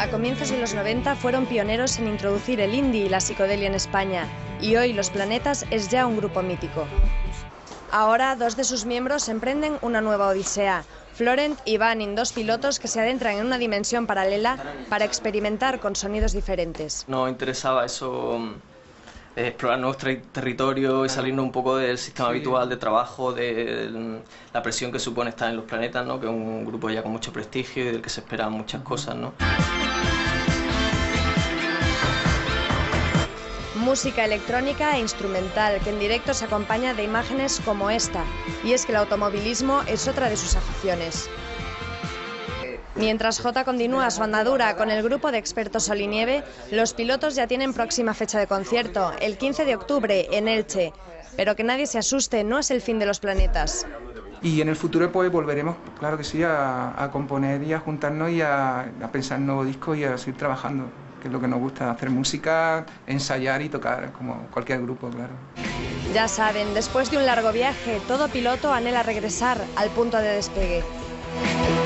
a comienzos de los 90 fueron pioneros en introducir el indie y la psicodelia en España, y hoy Los Planetas es ya un grupo mítico. Ahora, dos de sus miembros emprenden una nueva odisea. Florent y Vanin, dos pilotos que se adentran en una dimensión paralela para experimentar con sonidos diferentes. Nos interesaba eso, explorar nuevos territorios y salirnos un poco del sistema habitual de trabajo, de la presión que supone estar en Los Planetas, ¿no? Que es un grupo ya con mucho prestigio y del que se esperan muchas cosas, ¿no? Música electrónica e instrumental, que en directo se acompaña de imágenes como esta, y es que el automovilismo es otra de sus aficiones. Mientras Jota continúa su andadura con el grupo de expertos Sol y Nieve, los pilotos ya tienen próxima fecha de concierto, el 15 de octubre, en Elche. Pero que nadie se asuste, no es el fin de Los Planetas. Y en el futuro pues volveremos, claro que sí, a componer y a juntarnos y a pensar en nuevos discos y a seguir trabajando, que es lo que nos gusta, hacer música, ensayar y tocar, como cualquier grupo, claro. Ya saben, después de un largo viaje, todo piloto anhela regresar al punto de despegue.